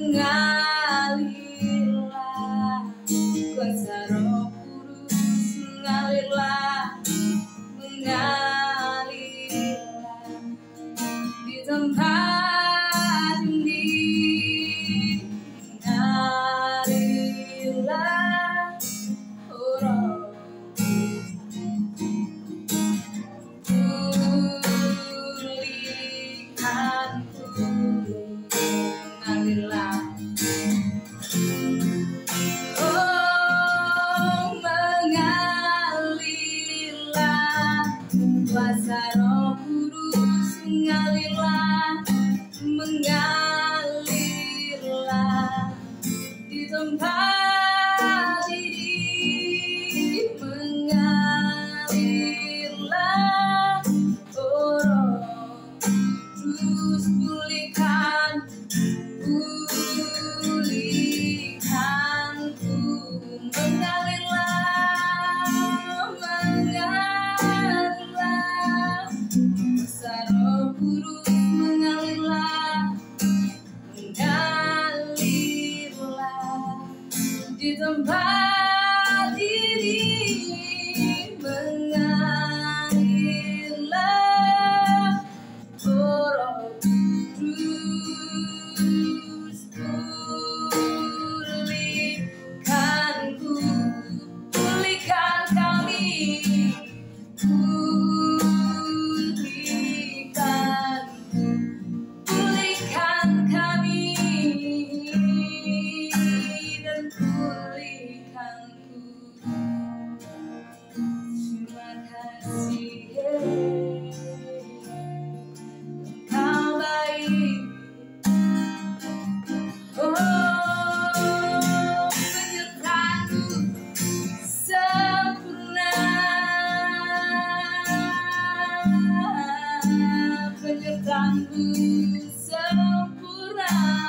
mengalirlah, kuasa Roh Kudus mengalirlah, mengalirlah di tempat ini, mengalirlah, oh Roh. Mengalirlah, oh mengalirlah, kuasa Roh Kudus mengalirlah, mengalirlah di tempat ini, mengalirlah, oh Roh. Terus pulihkanku, mengalirlah, mengalirlah, kuasa Roh Kudus mengalirlah, mengalirlah di tempat ini, mengalirlah, oh Roh. Terus pulihkanku, pulihkan kami, pulihkanku, pulihkan kami, dan pulihkanku. Terima kasih, Engkau baik. Oh, penyertaanmu sempurna, penyertaanmu sempurna.